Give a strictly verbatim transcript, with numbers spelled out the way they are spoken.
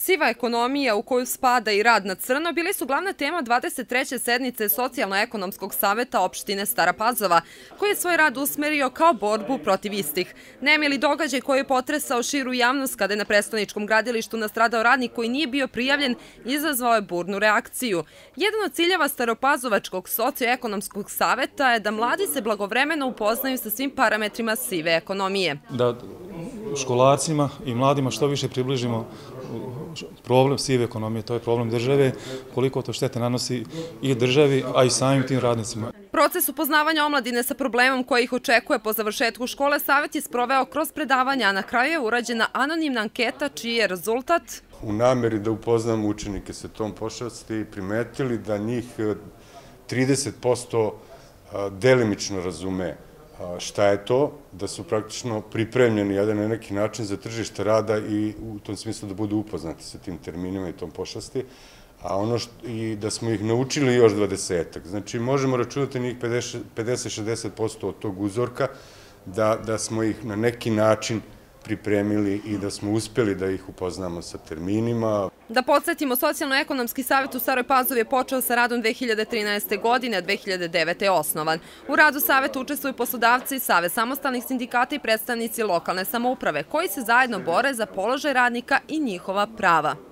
Siva ekonomija u koju spada i rad na crno bili su glavna tema dvadeset treće sednice Socijalno-ekonomskog saveta opštine Stara Pazova, koji je svoj rad usmerio kao borbu protiv istih. Nemili događaj koji je potresao širu javnost kada je na prestoničkom gradilištu nastradao radnik koji nije bio prijavljen, izazvao je burnu reakciju. Jedan od ciljeva Staropazovačkog socioekonomskog saveta je da mladi se blagovremeno upoznaju sa svim parametrima sive ekonomije. Da školarcima i mladima što više približimo problem sive ekonomije, to je problem države, koliko to štete nanosi i državi, a i samim tim radnicima. Proces upoznavanja omladine sa problemom koji ih očekuje po završetku škole Savet je sproveo kroz predavanja, a na kraju je urađena anonimna anketa čiji je rezultat. U nameri da upoznam učenike sa tom pošasti primetili da njih trideset posto delimično razume šta je to, da su praktično pripremljeni jedan na neki način za tržište rada i u tom smislu da budu upoznati sa tim terminima i tom pošasti, a ono i da smo ih naučili još dvadesetak. Znači, možemo računati njih pedeset do šezdeset posto od tog uzorka, da smo ih na neki način pripremili i da smo uspeli da ih upoznamo sa terminima. Da podsjetimo, Socijalno-ekonomski savet u Staroj Pazovi je počeo sa radom dve hiljade trinaeste. godine, a dve hiljade devete. je osnovan. U radu saveta učestvuju poslodavci, Savez samostalnih sindikata i predstavnici lokalne samouprave, koji se zajedno bore za položaj radnika i njihova prava.